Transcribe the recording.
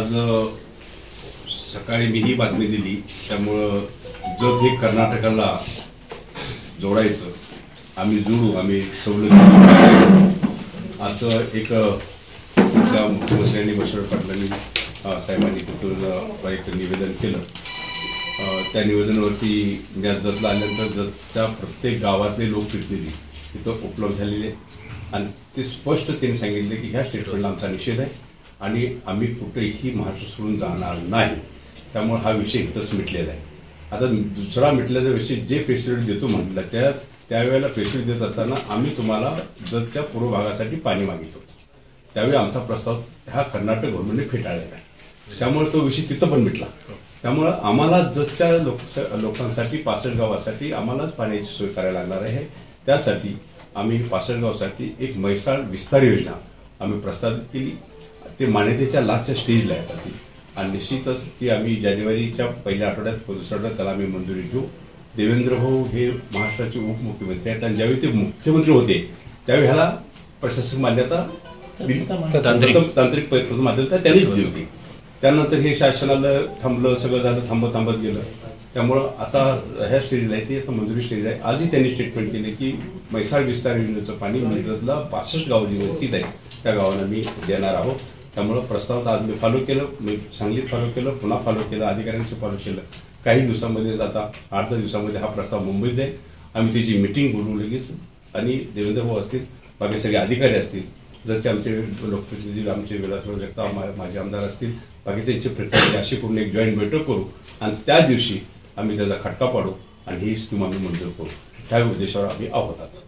आज सकाळी मी ही बातमी दिली, त्यामुळं जर हे कर्नाटकाला जोडायचं, आम्ही जोडू, आम्ही सवलत असं एक मुख्यमंत्र्यांनी बसवड पाटलांनी साहेबांनी तिथून एक निवेदन केलं. त्या निवेदनावरती जतला आल्यानंतर जतच्या प्रत्येक गावातले लोकप्रतिनिधी तिथं उपलब्ध झालेले आणि ते स्पष्ट त्यांनी सांगितले की ह्या स्टेटमेंटला आमचा निषेध आहे आणि आम्ही कुठेही महाराष्ट्र सोडून जाणार नाही. त्यामुळे हा विषय इथंच मिटलेला आहे. आता दुसरा मिटल्याचा विषय जे फॅसिलिटी देतो म्हटलं त्यावेळेला फॅसिलिटी देत असताना आम्ही तुम्हाला जतच्या पूर्व भागासाठी पाणी मागितलं होतं. त्यावेळी आमचा प्रस्ताव ह्या कर्नाटक गव्हर्नमेंटने फेटाळलेला आहे. त्यामुळे तो विषय तिथं पण मिटला. त्यामुळे आम्हाला जतच्या लोकांसाठी 65 गावासाठी आम्हालाच पाण्याची सोय करायला लागणार आहे. त्यासाठी आम्ही 65 गावासाठी एक म्हैसाळ विस्तार योजना आम्ही प्रस्तावित केली. ते मान्यतेच्या लास्टच्या स्टेजला आहे ती आणि निश्चितच ती आम्ही जानेवारीच्या पहिल्या आठवड्यात दुसऱ्या आठवड्यात त्याला आम्ही मंजुरी घेऊ. देवेंद्र भाऊ हे महाराष्ट्राचे उपमुख्यमंत्री आहेत आणि ज्यावेळी ते मुख्यमंत्री होते त्यावेळी ह्याला प्रशासक मान्यता तांत्रिक मान्यता त्यांनीच दिली होती. त्यानंतर हे शासनाला थांबलं, सगळं झालं, थांबत गेलं. त्यामुळं आता ह्या स्टेजला आहे ती आता मंजुरी स्टेज आहे. आजही त्यांनी स्टेटमेंट केले की म्हैसाळ विस्तार योजनेचं पाणी मिरजतला 65 गाव जी वंचित आहे त्या गावांना मी देणार आहोत. त्यामुळं प्रस्ताव आज मी फॉलो केलं, मी सांगलीत फॉलो केलं, पुन्हा फॉलो केलं, अधिकाऱ्यांशी फॉलो केलं. काही दिवसामध्ये आता 8-10 दिवसामध्ये हा प्रस्ताव मुंबईत जाईल. आम्ही त्याची मिटिंग बोलवू लगेच आणि देवेंद्र भाऊ असतील, बाकी सगळे अधिकारी असतील, जरचे आमचे लोकप्रतिनिधी आमचे विलासराव जगताप माझे आमदार असतील, बाकी त्यांची प्रतिनिधी अशी करून एक जॉईंट बैठक करू आणि त्या दिवशी आम्ही त्याचा खटका पाडू आणि ही स्कीम आम्ही मंजूर करू. ह्या उद्देशावर आम्ही आहोत.